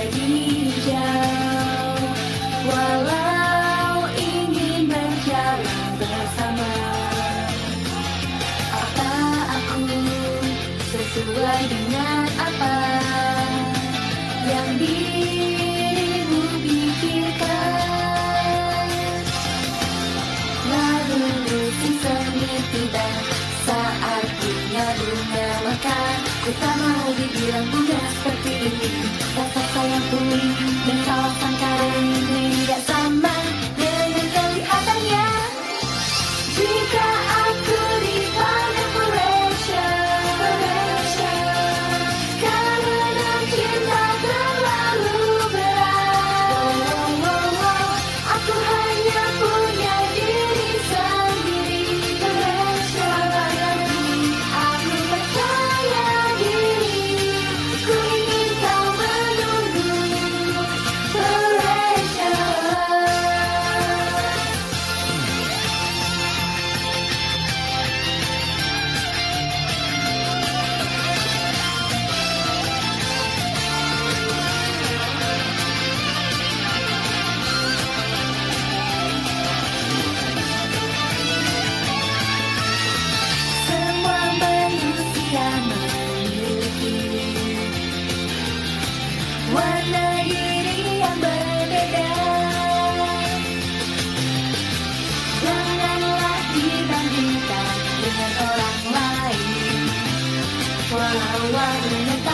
menjadi hijau. Walau ingin berjalan bersama, apa aku sesuai dengan apa yang dirimu pikirkan? Lalu musim semi tiba, saat bunga-bunga mekar. Ku tak mau dibilang bunga seperti ini. Rasa sayang pulih dan kawasan karen tidak sama dengan kelihatannya. Jika aku dipandang foundation, karena cinta terlalu berat. Aku hanya punya diri sendiri. Apalagi aku percaya diri, ku ingin kau menunggu. Semua manusia memiliki warna diri yang berbeda. Janganlah dibandingkan dengan orang lain. Walau warnanya